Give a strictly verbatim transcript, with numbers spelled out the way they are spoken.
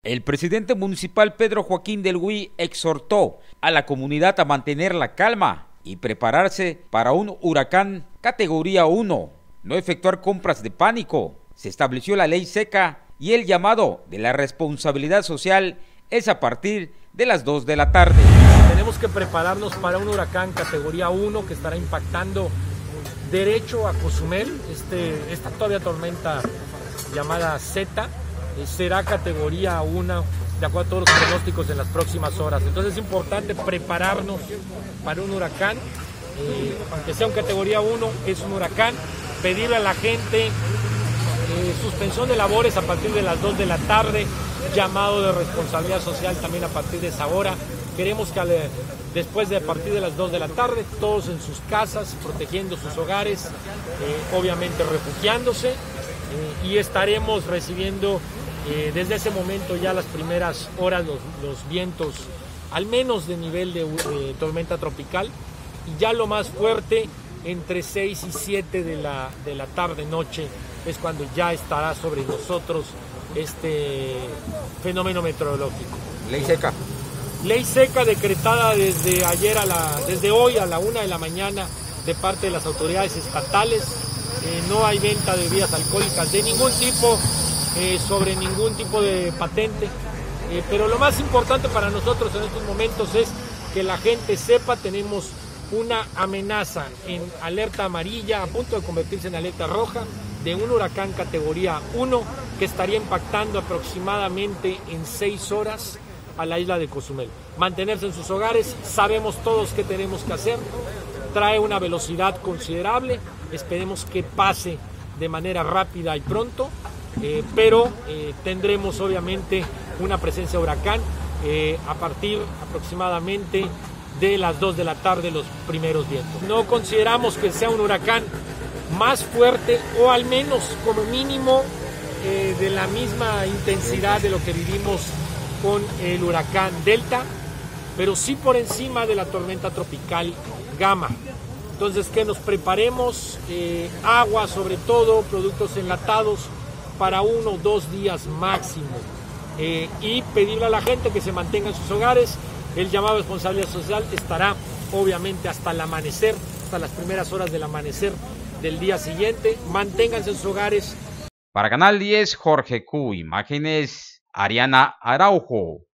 El presidente municipal Pedro Joaquín del Huy exhortó a la comunidad a mantener la calma y prepararse para un huracán categoría uno, no efectuar compras de pánico. Se estableció la ley seca y el llamado de la responsabilidad social es a partir de las dos de la tarde. Tenemos que prepararnos para un huracán categoría uno que estará impactando derecho a Cozumel. Este, esta todavía tormenta llamada Z eh, será categoría uno de acuerdo a todos los pronósticos en las próximas horas. Entonces es importante prepararnos para un huracán, eh, aunque sea un categoría uno, es un huracán. Pedirle a la gente eh, suspensión de labores a partir de las dos de la tarde, llamado de responsabilidad social también a partir de esa hora. Queremos que ale, después de a partir de las dos de la tarde, todos en sus casas, protegiendo sus hogares, eh, obviamente refugiándose, eh, y estaremos recibiendo eh, desde ese momento ya las primeras horas los, los vientos, al menos de nivel de eh, tormenta tropical, y ya lo más fuerte entre seis y siete de la, de la tarde-noche es cuando ya estará sobre nosotros este fenómeno meteorológico. Ley seca. Ley seca decretada desde ayer a la, desde hoy a la una de la mañana de parte de las autoridades estatales. Eh, no hay venta de bebidas alcohólicas de ningún tipo, eh, sobre ningún tipo de patente. Eh, pero lo más importante para nosotros en estos momentos es que la gente sepa, tenemos una amenaza en alerta amarilla, a punto de convertirse en alerta roja, de un huracán categoría uno que estaría impactando aproximadamente en seis horas a la isla de Cozumel. Mantenerse en sus hogares, sabemos todos qué tenemos que hacer, trae una velocidad considerable, esperemos que pase de manera rápida y pronto, eh, pero eh, tendremos obviamente una presencia de huracán eh, a partir aproximadamente de las dos de la tarde, los primeros vientos. No consideramos que sea un huracán más fuerte o al menos como mínimo eh, de la misma intensidad de lo que vivimos con el huracán Delta, pero sí por encima de la tormenta tropical Gama. Entonces que nos preparemos, eh, agua sobre todo, productos enlatados para uno o dos días máximo, eh, y pedirle a la gente que se mantenga en sus hogares. El llamado de responsabilidad social estará obviamente hasta el amanecer, hasta las primeras horas del amanecer del día siguiente. Manténganse en sus hogares. Para Canal diez, Jorge Q. Imágenes, Ariana Araujo.